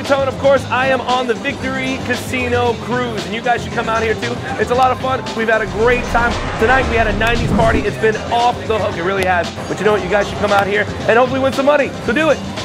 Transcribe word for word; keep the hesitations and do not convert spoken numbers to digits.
Fatone. Of course, I am on the Victory Casino Cruise, and you guys should come out here too. It's a lot of fun. We've had a great time. Tonight we had a nineties party. It's been off the hook. It really has. But you know what? You guys should come out here and hopefully win some money. So do it.